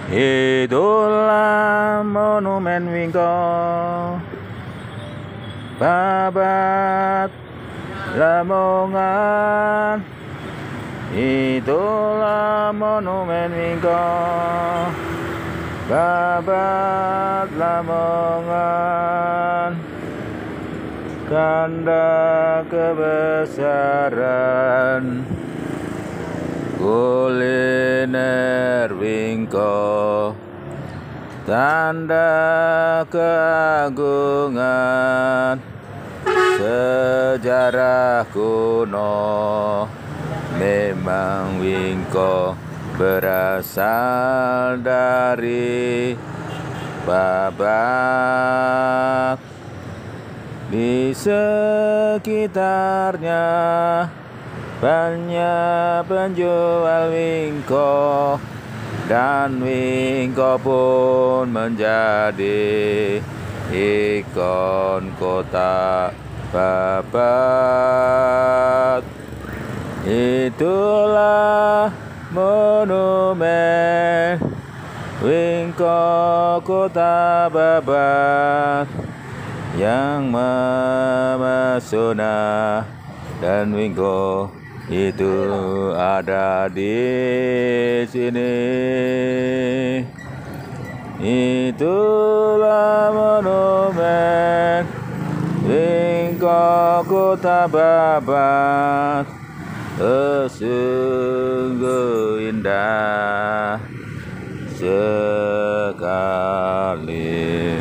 Itulah monumen Wingko, Babat Lamongan. Itulah monumen Wingko, Babat Lamongan. Tanda kebesaran kuliner Wingko, tanda keagungan sejarah kuno. Memang Wingko berasal dari Babat. Di sekitarnya banyak penjual Wingko, dan Wingko pun menjadi ikon kota Babat. Itulah monumen Wingko, kota Babat yang memesona, dan Wingko itu ada di sini. Itulah monumen Wingko, kota Babat, sungguh indah sekali.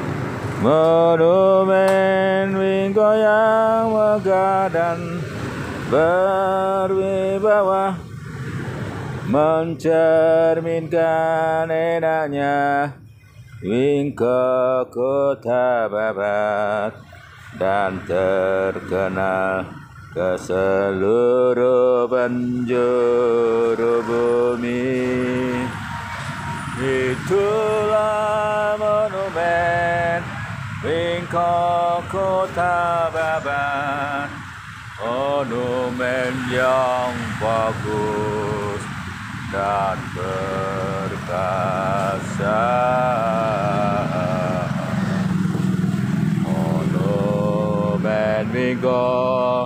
Monumen Wingko yang megah dan berwibawa, mencerminkan enaknya Wingko, kota Babat, dan terkenal ke seluruh penjuru bumi. Itulah monumen Wingko, kota Babat, monumen yang bagus dan berkasa. Monumen Wingko,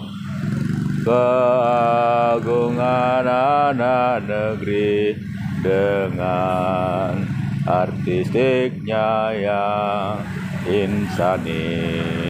keagungan anak negeri dengan artistiknya yang insani.